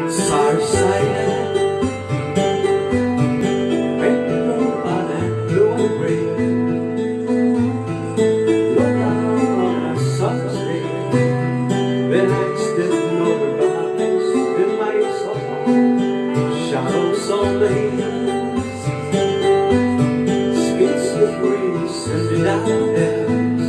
Sorry, silent. Shadows on the hills, skids the breeze and the night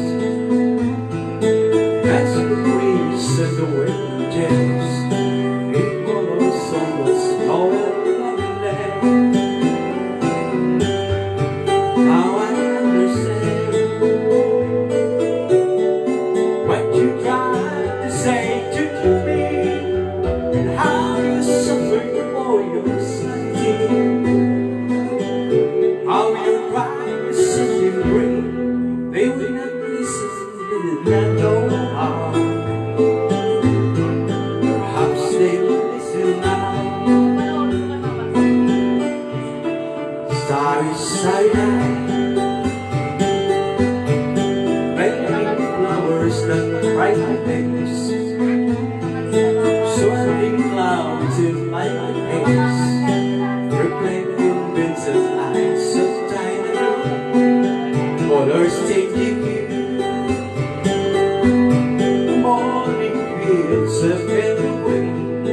catch the breeze and the wind tells. It follows someone's calling loving there. Now I understand what you tried to say to me, and how you suffered for your sanity, how you cried to set you free. They would not listen, they did not know how. Perhaps they will listen now. Starry, starry night, raining flowers that bright my face, swirling clouds in my face, reflecting Vincent's eyes so tiny. Colors taking you, morning fields of away,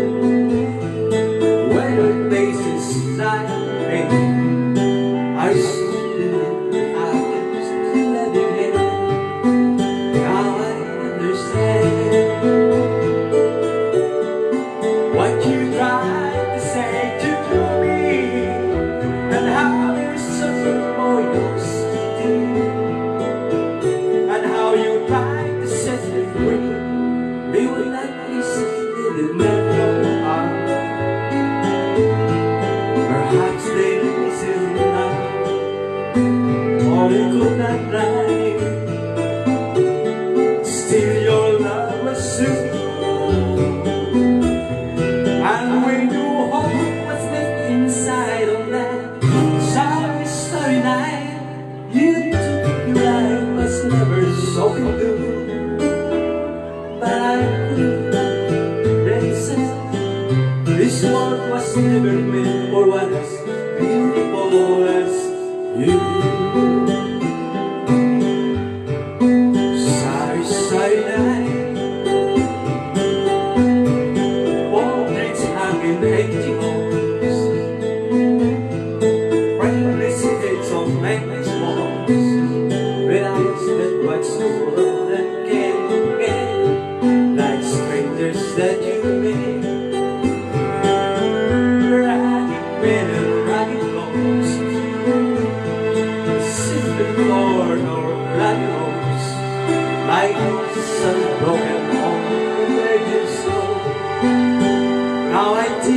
weather places like rain. I stood in the eyes, letting in. Now I understand what you tried to say to me, and how you suffered for your city, and how you tried to set me free. They would not listen, they did not know how. Perhaps they listen now, or they could not lie. Still your love was soon. And when you hold what's left inside of that sorry, sorry night, you took your life was never so blue. But I couldn't resist. This world was never meant for one as beautiful as you. Sorry, sorry night, empty homes, friendless heads on man's walls, with eyes that watch the world and can't forget, like strangers that you meet. Ragged men and ragged clothes, sifted floor or black rose, like some broken home where you slow. Now I